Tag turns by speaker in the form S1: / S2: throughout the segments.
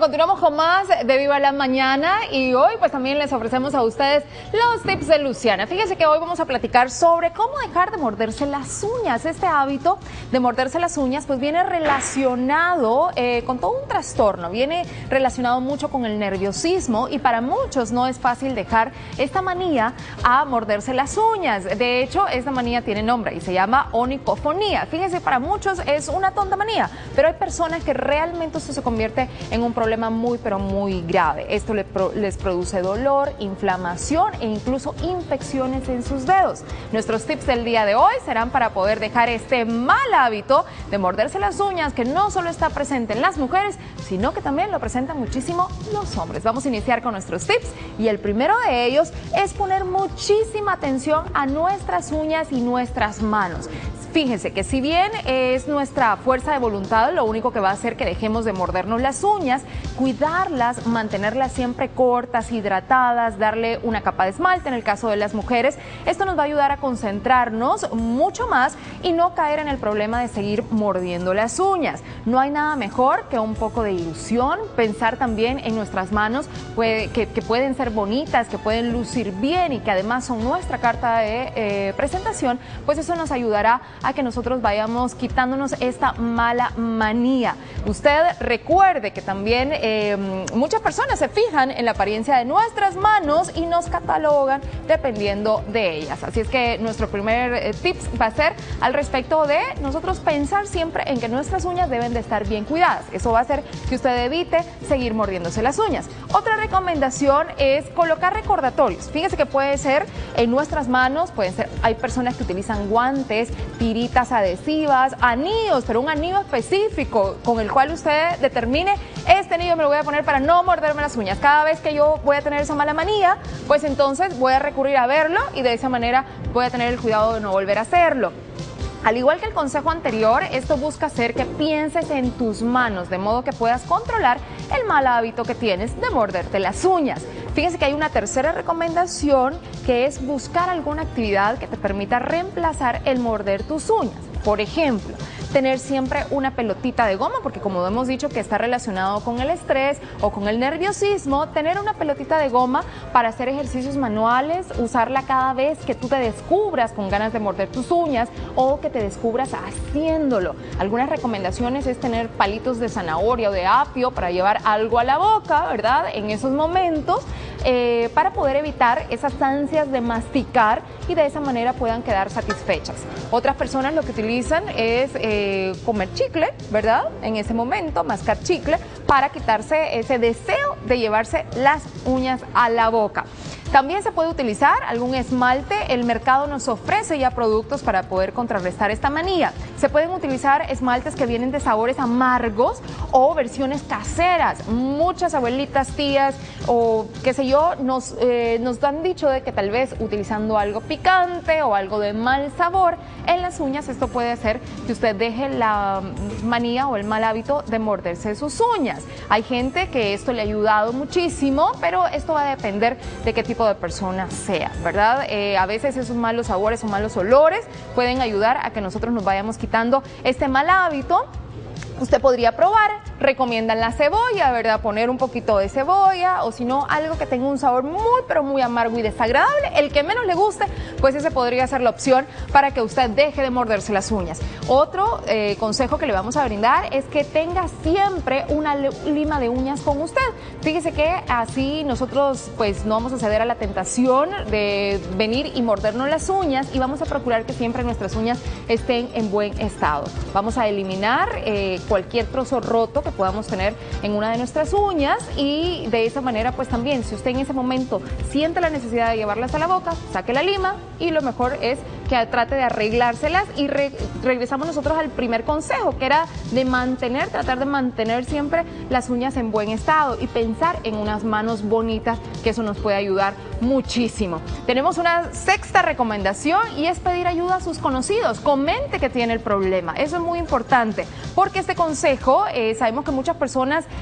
S1: continuamos con más de Viva la Mañana y hoy pues también les ofrecemos a ustedes los tips de Luciana. Fíjense que hoy vamos a platicar sobre cómo dejar de morderse las uñas. Este hábito de morderse las uñas pues viene relacionado con todo un trastorno, viene relacionado mucho con el nerviosismo y para muchos no es fácil dejar esta manía a morderse las uñas. De hecho, esta manía tiene nombre y se llama onicofonía. Fíjense, para muchos es una tonta manía, pero hay personas que realmente esto se convierte en un problema muy pero muy grave. Esto les produce dolor, inflamación e incluso infecciones en sus dedos. Nuestros tips del día de hoy serán para poder dejar este mal hábito de morderse las uñas que no solo está presente en las mujeres, sino que también lo presentan muchísimo los hombres. Vamos a iniciar con nuestros tips y el primero de ellos es poner muchísima atención a nuestras uñas y nuestras manos. Fíjense que si bien es nuestra fuerza de voluntad lo único que va a hacer que dejemos de mordernos las uñas, cuidarlas, mantenerlas siempre cortas, hidratadas, darle una capa de esmalte en el caso de las mujeres, esto nos va a ayudar a concentrarnos mucho más y no caer en el problema de seguir mordiendo las uñas. No hay nada mejor que un poco de ilusión, pensar también en nuestras manos que pueden ser bonitas, que pueden lucir bien y que además son nuestra carta de presentación, pues eso nos ayudará a que nosotros vayamos quitándonos esta mala manía. Usted recuerde que también muchas personas se fijan en la apariencia de nuestras manos y nos catalogan dependiendo de ellas. Así es que nuestro primer tips va a ser al respecto de nosotros pensar siempre en que nuestras uñas deben de estar bien cuidadas. Eso va a hacer que usted evite seguir mordiéndose las uñas. Otra recomendación es colocar recordatorios. Fíjese que puede ser en nuestras manos, pueden ser, hay personas que utilizan guantes, tiritas adhesivas, anillos, pero un anillo específico con el cual usted determine, este anillo me lo voy a poner para no morderme las uñas. Cada vez que yo voy a tener esa mala manía, pues entonces voy a recurrir a verlo y de esa manera voy a tener el cuidado de no volver a hacerlo. Al igual que el consejo anterior, esto busca hacer que pienses en tus manos, de modo que puedas controlar el mal hábito que tienes de morderte las uñas. Fíjense que hay una tercera recomendación que es buscar alguna actividad que te permita reemplazar el morder tus uñas. Por ejemplo, tener siempre una pelotita de goma, porque como hemos dicho que está relacionado con el estrés o con el nerviosismo, tener una pelotita de goma para hacer ejercicios manuales, usarla cada vez que tú te descubras con ganas de morder tus uñas o que te descubras haciéndolo. Algunas recomendaciones es tener palitos de zanahoria o de apio para llevar algo a la boca, ¿verdad? En esos momentos, para poder evitar esas ansias de masticar y de esa manera puedan quedar satisfechas. Otras personas lo que utilizan es comer chicle, ¿verdad? En ese momento, mascar chicle para quitarse ese deseo de llevarse las uñas a la boca. También se puede utilizar algún esmalte. El mercado nos ofrece ya productos para poder contrarrestar esta manía. Se pueden utilizar esmaltes que vienen de sabores amargos o versiones caseras. Muchas abuelitas, tías o qué sé yo, nos han dicho de que tal vez utilizando algo picante o algo de mal sabor en las uñas, esto puede hacer que usted deje la manía o el mal hábito de morderse sus uñas. Hay gente que esto le ha ayudado muchísimo, pero esto va a depender de qué tipo de persona sea, ¿verdad? A veces esos malos sabores o malos olores pueden ayudar a que nosotros nos vayamos quitando este mal hábito. Usted podría probar, recomiendan la cebolla, ¿verdad? Poner un poquito de cebolla o si no, algo que tenga un sabor muy pero muy amargo y desagradable. El que menos le guste, pues ese podría ser la opción para que usted deje de morderse las uñas. Otro consejo que le vamos a brindar es que tenga siempre una lima de uñas con usted. Fíjese que así nosotros pues no vamos a ceder a la tentación de venir y mordernos las uñas y vamos a procurar que siempre nuestras uñas estén en buen estado. Vamos a eliminar cualquier trozo roto que podamos tener en una de nuestras uñas y de esa manera pues también si usted en ese momento siente la necesidad de llevarlas a la boca, saque la lima y lo mejor es que trate de arreglárselas y regresamos nosotros al primer consejo que era de tratar de mantener siempre las uñas en buen estado y pensar en unas manos bonitas, que eso nos puede ayudar muchísimo. Tenemos una sexta recomendación y es pedir ayuda a sus conocidos. Comente que tiene el problema, eso es muy importante porque este consejo sabemos que muchas personas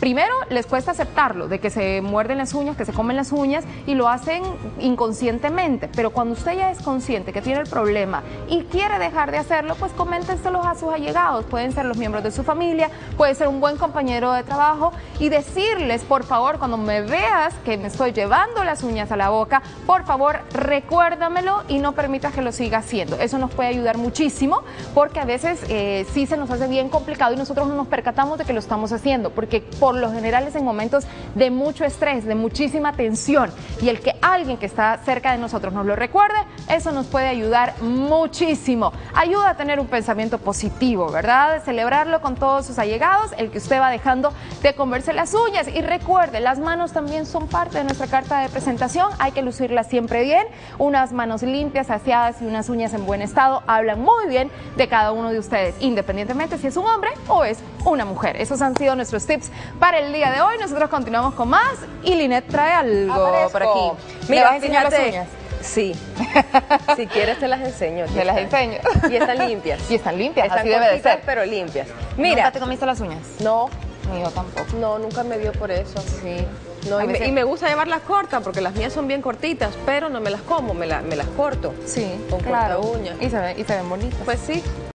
S1: primero les cuesta aceptarlo, de que se muerden las uñas, que se comen las uñas y lo hacen inconscientemente, pero cuando usted ya es consciente que tiene el problema y quiere dejar de hacerlo, pues coméntenselos a sus allegados, pueden ser los miembros de su familia, puede ser un buen compañero de trabajo y decirles, por favor, cuando me veas que me estoy llevando las uñas a la boca, por favor recuérdamelo y no permitas que lo siga haciendo. Eso nos puede ayudar muchísimo porque a veces sí se nos hace bien complicado y nosotros no nos percatamos de que lo estamos haciendo, porque por lo general es en momentos de mucho estrés, de muchísima tensión, y el que alguien que está cerca de nosotros nos lo recuerde, eso nos puede ayudar muchísimo. Ayuda a tener un pensamiento positivo, ¿verdad? Celebrarlo con todos sus allegados, el que usted va dejando de comerse las uñas. Y recuerde, las manos también son parte de nuestra carta de presentación, hay que lucirlas siempre bien. Unas manos limpias, aseadas y unas uñas en buen estado hablan muy bien de cada uno de ustedes, independientemente si es un hombre o es una mujer. Esos han sido nuestros tips para el día de hoy. Nosotros continuamos con más y Linet trae algo por aquí.
S2: Mira,
S1: ¿Me vas a enseñar las
S2: fíjate.
S1: uñas?
S2: Sí. Si quieres te las enseño.
S1: Me las enseño.
S2: Y están limpias.
S1: Y están limpias,
S2: Están
S1: así debe de
S2: cortitas,
S1: ser.
S2: pero limpias.
S1: Mira,
S2: Mira,
S1: ¿nunca te comiste las uñas?
S2: no,
S1: Ni yo tampoco.
S2: no, nunca me dio por eso.
S1: Sí.
S2: No,
S1: A
S2: y,
S1: veces-
S2: y me gusta llevarlas cortas porque las mías son bien cortitas, pero no me las como, me las corto.
S1: Sí,
S2: con
S1: claro.
S2: corta uña.
S1: Y se ven bonitas.
S2: Pues sí.